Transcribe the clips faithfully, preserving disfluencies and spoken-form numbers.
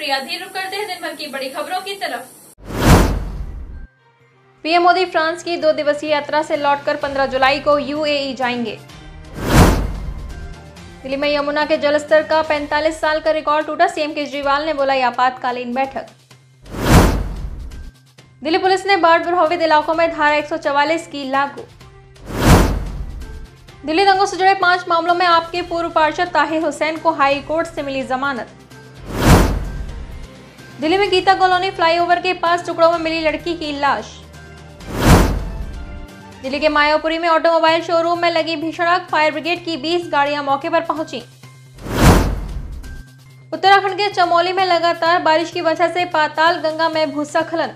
प्रिया धीर करते हैं दिन भर की बड़ी खबरों की तरफ। पीएम मोदी फ्रांस की दो दिवसीय यात्रा से लौटकर पंद्रह जुलाई को यूएई जाएंगे। दिल्ली में यमुना के जलस्तर का पैंतालीस साल का रिकॉर्ड टूटा, सीएम केजरीवाल ने बोला आपातकालीन बैठक। दिल्ली पुलिस ने बाढ़ प्रभावित इलाकों में धारा एक सौ चवालीस की लागू। दिल्ली दंगों से जुड़े पांच मामलों में आपके पूर्व पार्षद ताहिर हुसैन को हाई कोर्ट से मिली जमानत। दिल्ली में गीता कॉलोनी फ्लाईओवर के पास टुकड़ों में मिली लड़की की लाश। दिल्ली के मायापुरी में ऑटोमोबाइल शोरूम में लगी भीषण आग, फायर ब्रिगेड की बीस गाड़ियां मौके पर पहुंची। उत्तराखंड के चमोली में लगातार बारिश की वजह से पाताल गंगा में भूस्खलन।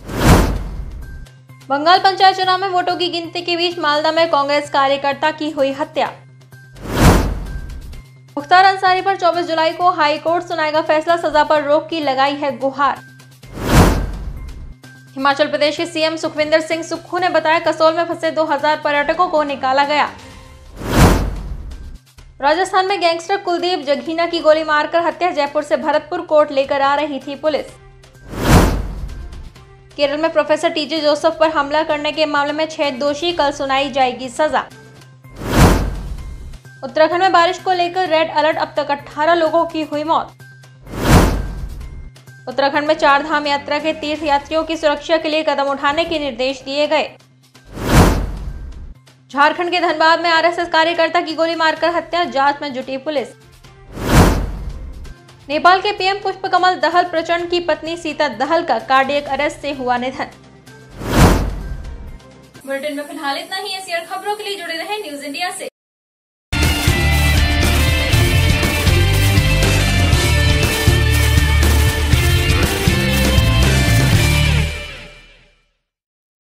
बंगाल पंचायत चुनाव में वोटों की गिनती के बीच मालदा में कांग्रेस कार्यकर्ता की हुई हत्या। मुख्तार अंसारी पर चौबीस जुलाई को हाई कोर्ट सुनाएगा फैसला, सजा पर रोक की लगाई है गुहार। हिमाचल प्रदेश के सीएम सुखविंदर सिंह सुक्खू ने बताया कसोल में फंसे दो हज़ार पर्यटकों को निकाला गया। राजस्थान में गैंगस्टर कुलदीप जघीना की गोली मारकर हत्या, जयपुर से भरतपुर कोर्ट लेकर आ रही थी पुलिस। केरल में प्रोफेसर टीजे जोसेफ पर हमला करने के मामले में छह दोषी, कल सुनाई जाएगी सजा। उत्तराखंड में बारिश को लेकर रेड अलर्ट, अब तक अठारह लोगों की हुई मौत। उत्तराखंड में चार धाम यात्रा के तीर्थ यात्रियों की सुरक्षा के लिए कदम उठाने के निर्देश दिए गए। झारखंड के धनबाद में आरएसएस कार्यकर्ता की गोली मारकर हत्या, जांच में जुटी पुलिस। नेपाल के पीएम पुष्पकमल दहल प्रचंड की पत्नी सीता दहल का कार्डियक अरेस्ट से हुआ निधन। बुलेटिन में फिलहाल इतना ही। ऐसी और खबरों के लिए जुड़े रहें न्यूज इंडिया से।